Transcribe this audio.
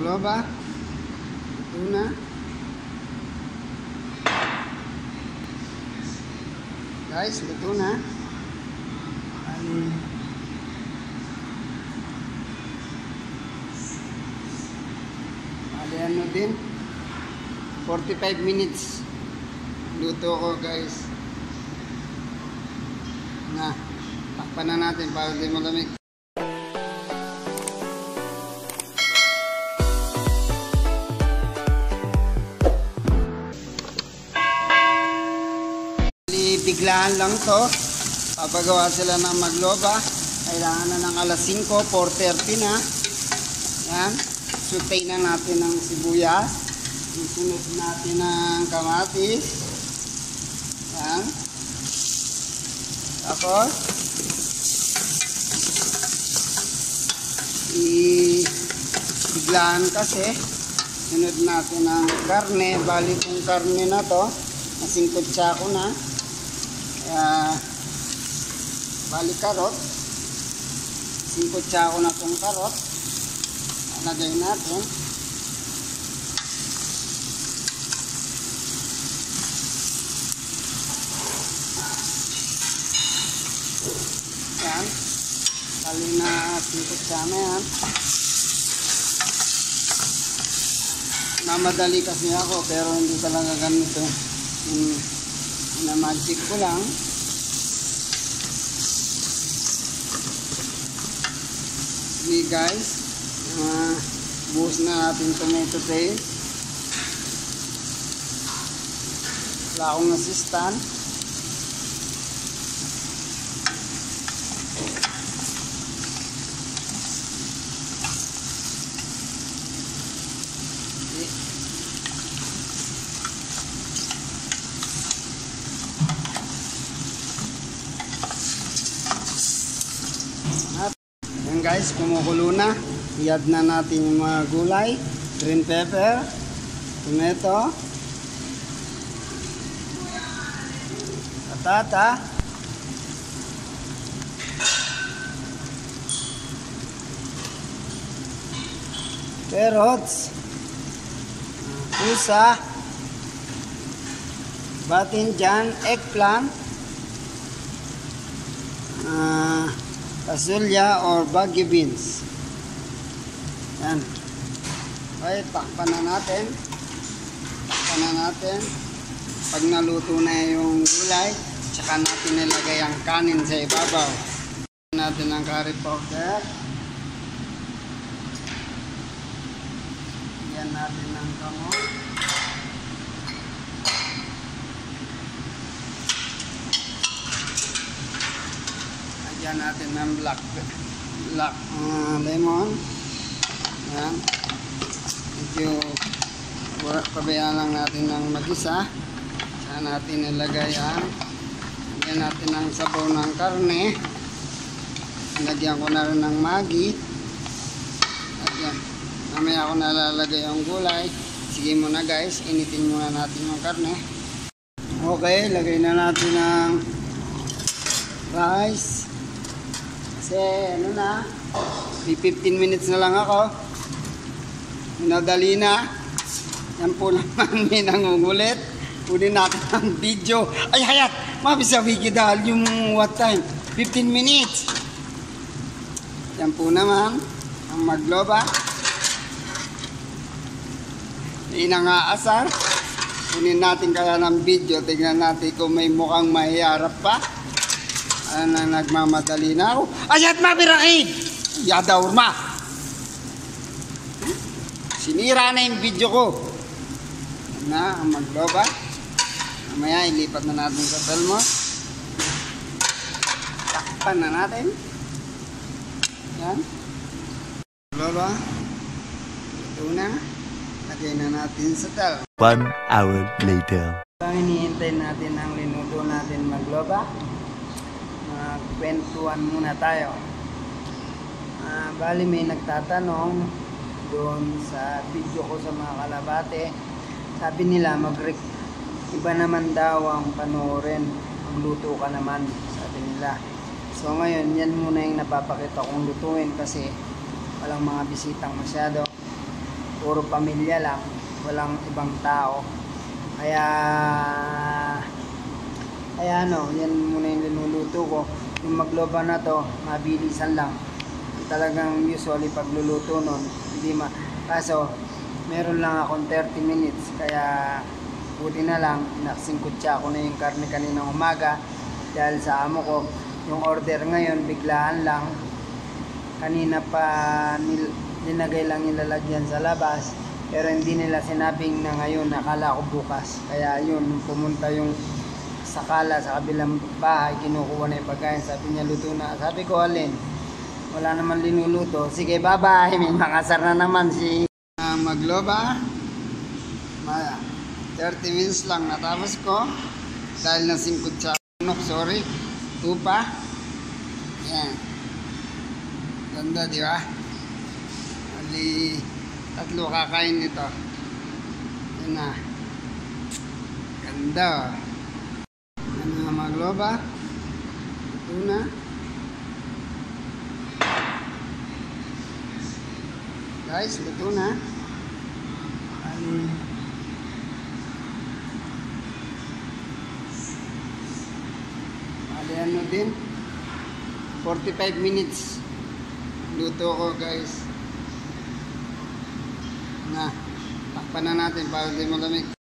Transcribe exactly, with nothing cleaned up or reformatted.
magloba. Ito na. Guys, ito na. Bali. Bali ano din. forty-five minutes. Luto ko guys. Na. Takpan na natin para di malamig. Biglaan lang to. Papagawa sila ng magloba. Kailangan na ng alas singko, four thirty na. Yan. Sutay na natin ng sibuyas. Isunod natin ng kamatis. Yan. Tapos i-biglaan kasi. Sunod natin ng karne. Bali kung karne na to, nasingkot siya ako na. Kaya, bali karot. Singkot siya ako na itong karot. Lagay natin. Yan. Bali na singkot siya na yan. Mamadali kasi ako pero hindi talaga ganito. Hmm. Na magic ko lang. Sige guys, uh, buhos na natin tomato paste. Wala akong assistant. Yan guys, kumukulo na. I-add na natin yung mga gulay. Green pepper, tomato, patata, carrots, pusa, batinjan, eggplant, uh, Kasulya or baggy beans. Yan. Okay, takpan na natin. Takpan na natin. Pag naluto na yung gulay, tsaka natin nilagay ang kanin sa ibabaw. Natin ang curry powder. Yan natin ang kamon. Lagyan natin ng black, black uh, lemon. Yan. Medyo pabayaan lang natin ng mag-isa. Saan natin nilagay yan. Lagyan natin ng sabaw ng karne. Lagyan ko na rin ng Maggi. Lagyan. Mamaya ako nalalagay yung gulay. Sige muna guys, initin muna natin yung karne. Okay, lagay na natin ng rice. Kasi ano na, fifteen minutes na lang ako. Minadali na. Yan po naman may nangungulit. Kunin natin ang video. Ay hayat, mabisabi kita yung what time? fifteen minutes. Yan po naman ang magloba. Inangaasar. Kunin natin kaya ng video. Tingnan natin kung may mukhang mahiharap pa. Ano na nagmamadali na ako. Ayat mabiraid! Yada urma! Sinira na yung video ko. Yan na ang magloba. Mamaya ilipat na natin sa telmo. Takpan na natin. Yan. Magloba. Ito na. Lagay na natin sa telmo. One hour later. Hinihintay natin ang linuto natin magloba. Kwentuhan muna tayo. Uh, bali may nagtatanong doon sa video ko sa mga kalabate. Sabi nila mag iba naman daw ang panoorin. Magluto ka naman, sabi nila. So ngayon yan muna yung napapakita kong lutuin kasi walang mga bisitang masyado. Ito puro pamilya lang, walang ibang tao. Kaya, kaya ano, yan muna yung linuluto ko. Yung magloba na to, mabilisan lang. Talagang usually pagluluto nun, hindi ma... Kaso, meron lang akong thirty minutes, kaya buti na lang, naksingkutsa ako na yung karne kaninang umaga. Dahil sa amo ko, yung order ngayon, biglaan lang. Kanina pa nil, linagay lang yung lalagyan sa labas. Pero hindi nila sinabing na ngayon, nakala ko bukas. Kaya yun, pumunta yung sakala sa kabilang bahay, kinukuha na yung pagkain. Sabi niya, luto na. Sabi ko, alin? Wala naman linuluto. Sige, bye-bye. May makasar na naman si uh, magloba. thirty minutes lang natapos ko. Dahil nasingkot sa unok, sorry. Tupa. Yan. Ganda, di ba? Ali, tatlo kakain nito. Yan na. Ganda. Yan na magloba. Ito na. Guys, luto na. Ali, ali ano din? forty-five minutes. Luto ko, guys. Na, takpan na natin para hindi malamig.